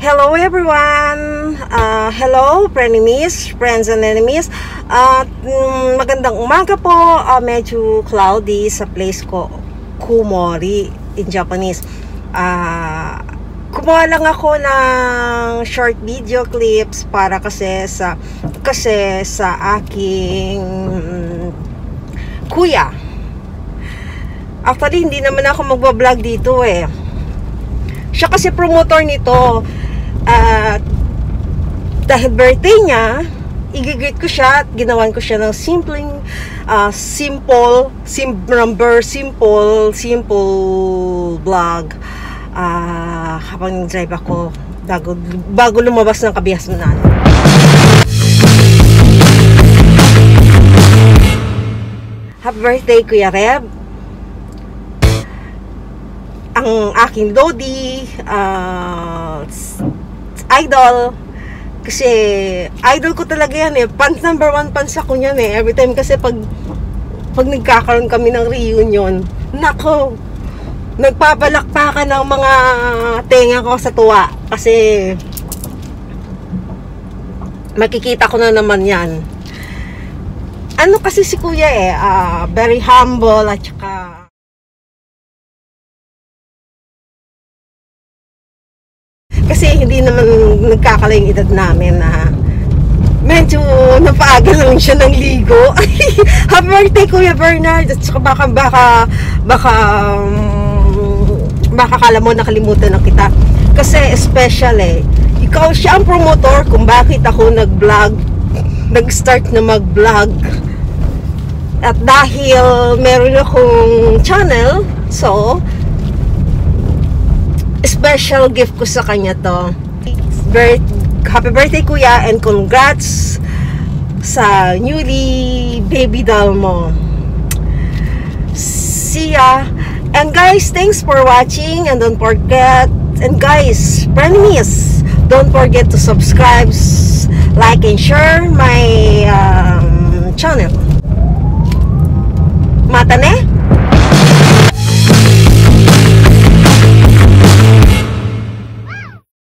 Hello everyone! Hello frenemies, friends and enemies. Magandang umaga po. Medyo cloudy sa place ko, Kumori in Japanese. Kumuha lang ako ng short video clips para kasi sa aking kuya. Actually, hindi naman ako magbablog dito eh. Siya kasi promoter nito. Dahil birthday niya, i-greet ko siya at ginawan ko siya ng simple vlog habang drive ako bago lumabas ng Kabiasnan. Happy birthday, Kuya Reb. Ang aking Lodi, idol, kasi idol ko talaga yan eh. Number one fans ako yan eh. Every time kasi pag nagkakaroon kami ng reunion, nako, nagpapalakpakan ng mga tenga ko sa tuwa kasi makikita ko na naman yan. Ano kasi si kuya eh, very humble at saka kasi hindi naman nagkakalayang edad namin na medyo napaaga lang siya ng ligo. Happy birthday, Kuya Bernard. At saka baka kala mo nakalimutan na kita. Kasi special eh. Ikaw siya ang promotor kung bakit ako nag-start na mag-vlog. At dahil meron akong channel, so special gift ko sa kanya to. Happy birthday, Kuya, and congrats sa newly baby doll mo. See ya. And guys, thanks for watching, and don't forget, and guys, frenemies, don't forget to subscribe, like, and share my channel. Mata ne?